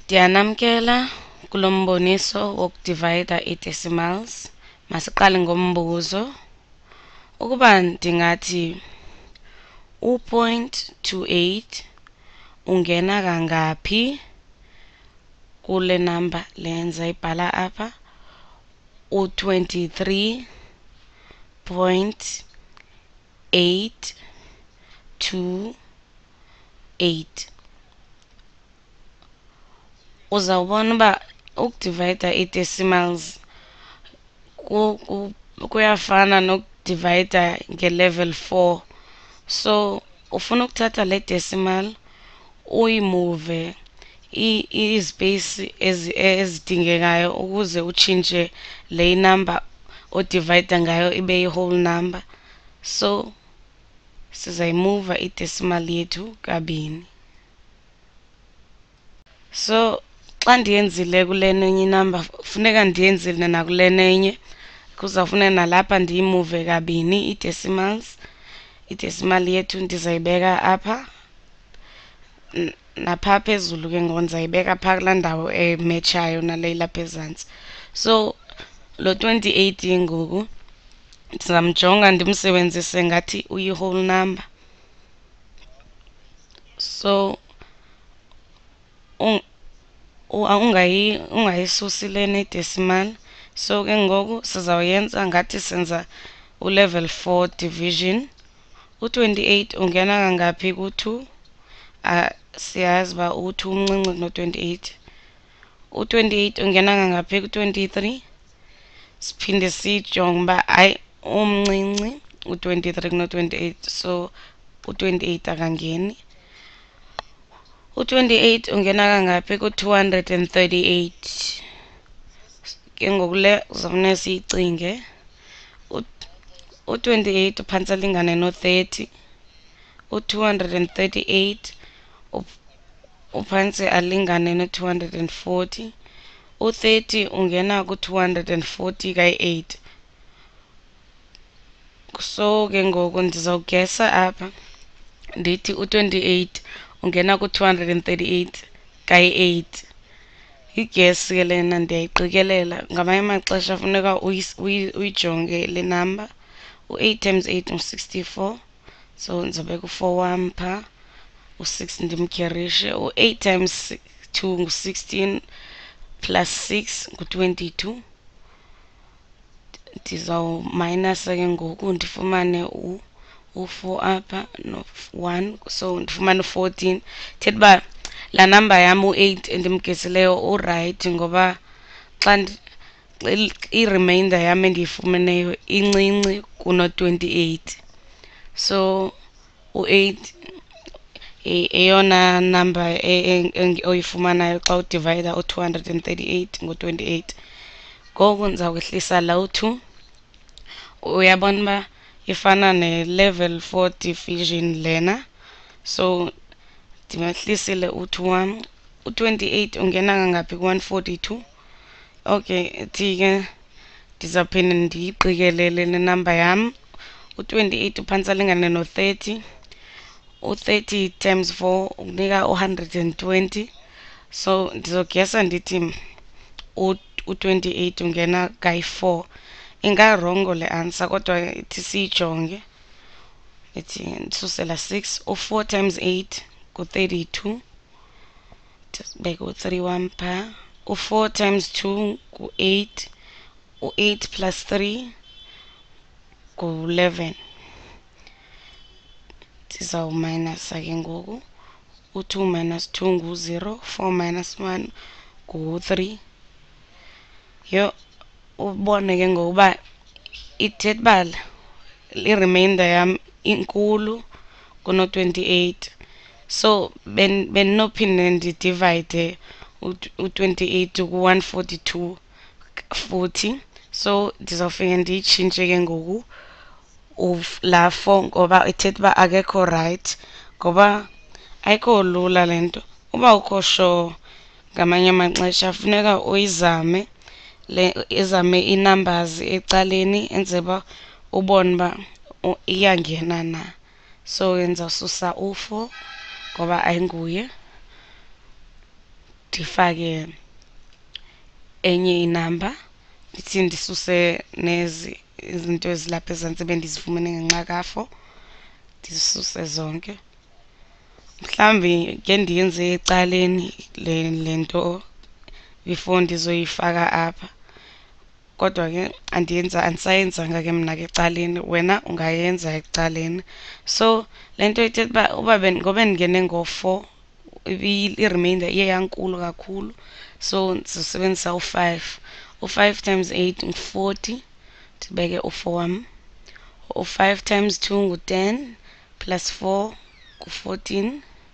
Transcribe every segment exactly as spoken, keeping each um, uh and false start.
Ndiyanamkela kulo mboniso wokudivayida ii-decimals. Masiqale ngombuzo. Ukuba ndingathi u zero point two eight ungena kangaphi kule number le ndizayibhala apha, u twenty-three point eight two eight. Uzawubona uba ukudivayida ii-decimals kuyafana nokudivayida nge-level four. So ufuna ukuthatha le decimal uyimuve izipeyisi ezidingekayo ukuze utshintshe le number odivayida ngayo ibe yi-whole number. So sizayimuva i-decimal yethu kabini. So xa ndiyenzile kule nenye inumber funeka ndiyenzile nakule nenye. Kuzawufuneka nalapha ndiyimuve kabini ii-decimals. I-decimal yethu ndizayibeka apha, napha phezulu ke ngoku ndizayibeka phaa kulaa ndawo emetshayo nale ilapha ezantsi. So lo twenty-eight ngoku ndizamjonga ndimsebenzise ngathi uyi-whole number. So ungayisusi lena i-decimal. So ke ngoku sizawuyenza ngathi senza u-level four division. u twenty-eight ungena kangaphi ku-two? Siyazi uba u-two umncinci kuno-twenty-eight. u twenty-eight ungena kangaphi ku-twenty-three? Siphinde siyijonge uba hayi umncinci u-twenty-three kuno-twenty-eight, so u-twenty-eight akangeni. u twenty-eight ungena kangaphi ku-two hundred and thirty-eight? Ke ngoku le uzawufuneka siyicinge. u twenty-eight uphantse alingane no-thirty. u-two hundred and thirty-eight uphantse alingane no-two hundred and forty. u-thirty ungena ku-two hundred and forty kayi-eight. So ke ngoku ndizawugesa apha ndithi u-twenty-eight ungena ku-two hundred and thirty-eight kayi-eight. Yi-guess ke lena, ndiyayiqikelela. Ngamanye amaxesha funeka uyijonge le number. u-eight times eight ngu-sixty-four. So ndizobeka u-four wam phaa, u-six ndimkherishe. u-eight times two ngu-sixteen plus six ngu-twenty-two. Ndizawumayinasa ke ngoku ndifumane u-four apha no-one, so ndifumane u-fourteen. Ithetha uba laa number yam u-eight endimgesileyo urayithi ngoba xa i-remainder yam endiyifumeneyo incinci kuno-twenty-eight. So u-eight eyona number oyifumanayo xa udivayida u-two hundred and thirty-eight ngo-twenty-eight. Ngoku ndizawuyehlisa la u-two. Uyabona uba ifana ne-level four division lena. So ndimehlisile u-two wam. u-twenty-eight ungena kangaphi ku-one forty-two? Okay, ithi ke ndizawuphinda ndiyiqikelele le number yam. u-twenty-eight uphantse alingane no-thirty. u-thirty times four ukunika one hundred and twenty. So ndizogesa ndithi u-twenty-eight ungena kayi-four. Ingarongo le answer kodwa ithi siyijonge. Ithi ndisusela six. u-four times eight ngu-thirty-two. Ndibeke u-three wam phaa. u-four times two ngu-eight. u-eight plus three ngu-eleven. Ndizawumayinasa ke ngoku. u-two minus two ngu-zero. four minus one ngu-three. Yho, ubone ke ngoku uba ithetha uba i-remainder yam inkulu kuno-twenty-eight. So bendinophinde ndidivayide u-twenty-eight ku-one forty-two futhi. So ndizawufike ndiyitshintshe ke ngoku laa four ngoba ithetha uba akekho rayithi, ngoba ayikho lula le nto. Uba ukho sure ngamanye amaxesha funeka uyizame, le izame ii-numbers ecaleni enzele uba ubone uba iyangena na. So ndizawususa u-four ngoba ayinguye. ndifake enye inamba ndithi ndisuse nezi izinto ezilapha ezantsi bendizifumene ngenxakafo ndisuse zonke. Mhlambi ke ndiyenze ecaleni le lento before ndizoyifaka apha, kodwa ke andiyenza andisayenzanga ke mna ke ecaleni, wena ungayenza ecaleni. So le nto ithetha uba uba ngoba ndingene ngo-four i-remainder iye yankulu kakhulu, so ndizosebenzisa u-five. u-five times eight ngu-forty, ndibeke u-four wam. u-five times two ngu-ten plus four ngu-fourteen.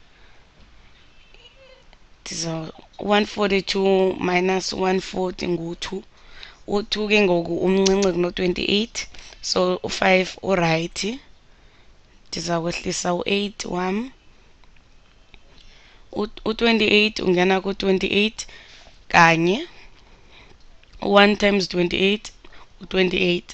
one forty-two minus one forty ngu-two. u-two ke ngoku umncinci kuno-twenty-eight, so u-five uright. Ndiza kwehlisa u-eight wam. u-twenty-eight ungena ku-twenty-eight kanye. one times twenty-eight u-twenty-eight.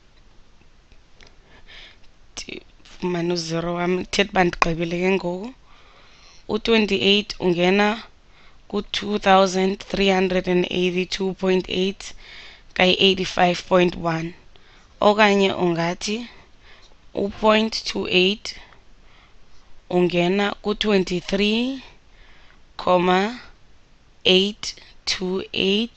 Ndifumane u-zero wam, ithetha uba ndigqibile ke ngoku. u-twenty-eight ungena ku-two thousand three hundred eighty-two point eight kayi-eighty-five point one, okanye ungathi u-point two eight ungena ku-twenty-three comma eight two eight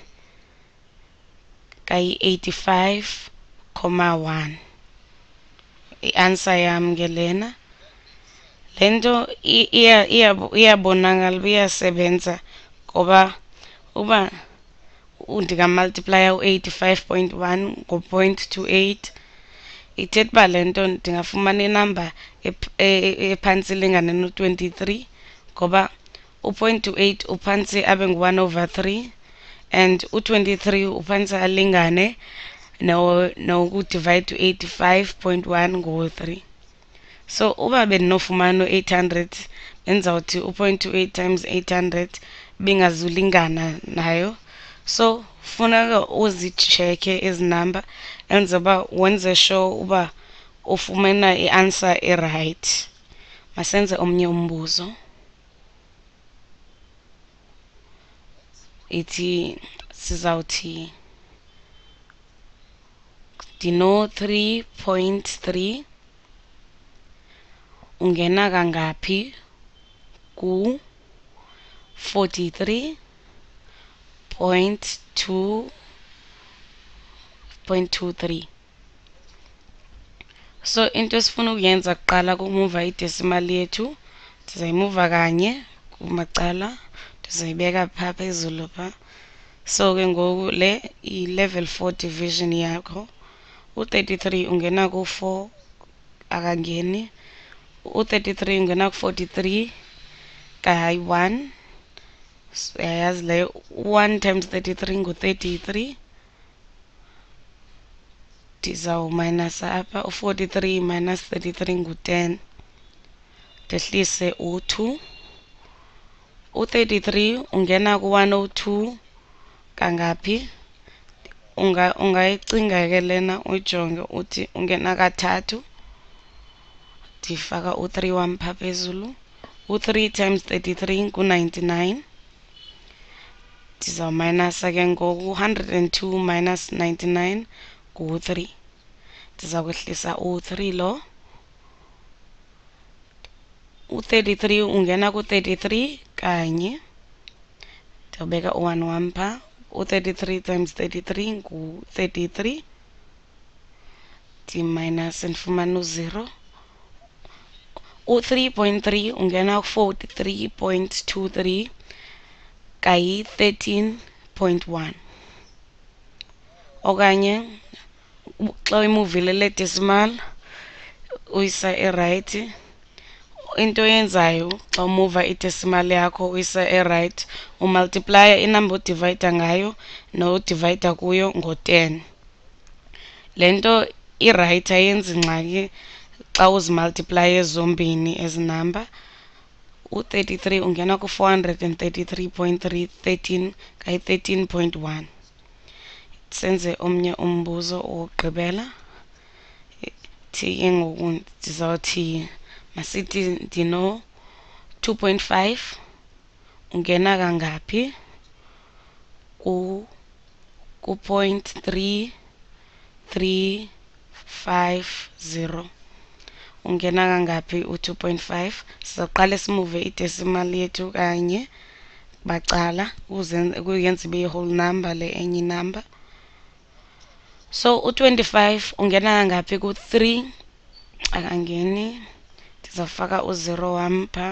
kayi-eighty-five comma one. I-answer yam ke lena. Le nto iyabonakala uba iyasebenza ngoba uba ndingamultiplaya u-eighty-five point one ngo-point two eight, ithetha uba le nto ndingafumana inamba ephantsi ilingane no-twenty-three, ngoba u-point two eight uphantsi abe ngu-one over three and u-twenty-three uphantsi alingane nokudivide u-eighty-five point one ngo-three. So uba bendinofumana u-eight hundred bendizawuthi u-point two eight times eight hundred bingazulingana nayo. So funeka uzitshekhe ezi namba enze uba wenze sure uba ufumana i-answer erayithi. Masenze omnye umbuzo. Ithi sizawuthi ndino-three point three ungena kangaphi ku-forty-three point two point two three. So into esifuna ukuyenza kuqala kumuva idecimal yethu, ndizayimuva kanye kumacala, ndizayibeka phaa phezulu phaa. So ke ngoku le i-level four division yakho. u-thirty-three ungena ku-four akangeni. u-thirty-three ungena ku-forty-three kayi-one. Uyayazi leyo, one times thirty-three ngu-thirty-three. Ndizawumayinasa apha, u-forty-three minus thirty-three ngu-ten. Ndehlise u-two. u-thirty-three ungena ku-one oh two kangaphi. Ungayicinga ke lena uyijonge uthi ungena kathathu. Ndifaka u-three wam phaa phezulu. u-three times thirty-three ngu-ninety-nine. Ndizawumayinasa ke ngoku one hundred two minus ninety-nine ngu-three. Ndiza kwehlisa u-three lo. u-thirty-three ungena ku-thirty-three kanye. Ndiyobeka u-one wam phaa. u-thirty-three times thirty-three ngu-thirty-three. Ndimayinase ndifumane u-zero. u-three point three ungena ku-forty-three point two three kayi-thirteen point one. Okanye xa uyimuvile le decimal uyisa erayithi, into yenzayo xa umuva idecimal yakho uyisa erayithi, umultiplaya inamba odivayida ngayo nodivayida kuyo ngo-ten. Le nto irayithi ayenzi ngxaki xa uzimultiplaya zombini ezi namba. u-thirty-three ungena ku-four hundred thirty-three point three, thirteen kayi-thirteen point one. Senze omnye umbuzo wokugqibela. Thi ke ngoku ndizawuthi masithi ndino-two point five ungena kangaphi ku ku point three three five zero. Ungena kangaphi u two point five. Sizoqala simove i-decimal yethu kanye bacala kuyenza ibe whole number le enye number. So u twenty-five ungena kangaphi ku three, akangeni, ndizawufaka u zero wami pha.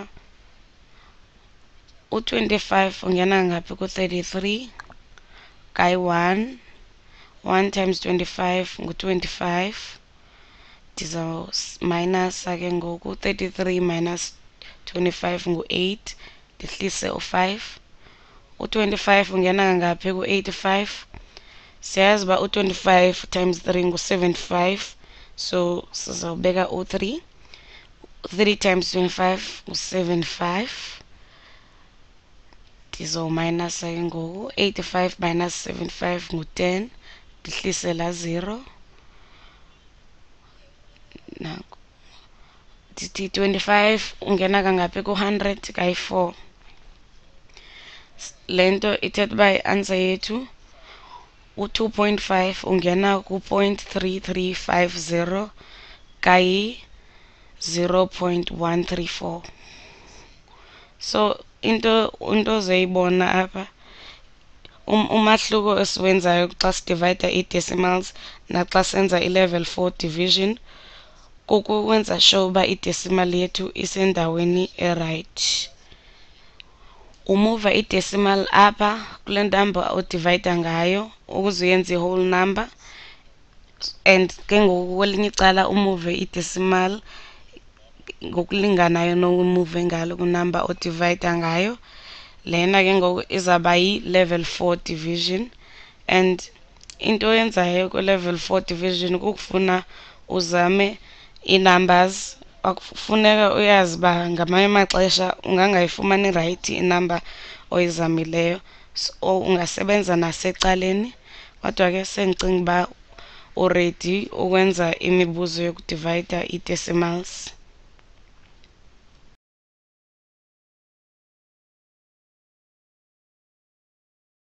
U twenty-five ungena kangaphi ku thirty-three, kayi one, one times twenty-five ngu twenty-five. Ndizaw minus ke ngoku thirty-three minus twenty-five ngu eight, ndihlise u five. U twenty-five ungena kangaphi ku eighty-five. Siyazi uba u twenty-five times three ngu seventy-five, so sizawubeka u three. three times twenty-five ngu seventy-five. Ndizo minus ke ngoku eighty-five minus seventy-five ngu ten, ndihlise la zero. Nanku ndithi twenty-five ungena kangaphi ku one hundred, kayi four. Lento ithetha uba i-answer yethu u two point five ungena ku point three three five zero, kayi zero point one three four. So into into ozoyibona apha um, umahluko esiwenzayo xa sidivide i-decimals naxa senza i-level four division kukwenza sure uba i-decimal yethu isendaweni e-right. Umuva i-decimal apha kule number odivide ngayo ukuze uyenze i-whole number, and ke ngoku kwelinye icala umuve i-decimal ngokulinganayo nomuve ngalo ku-number odivide ngayo. Lena ke ngoku izaba yi-level four division, and into oyenzayo ku-level four division kukufuna uzame i-numbers. Akufuneka uyazi uba ngamanye amaxesha ungangayifumani right i-number oyizamileyo, so ungasebenza nasecaleni. Kodwa ke sendicinga uba already ukwenza imibuzo yokudivida i-decimals.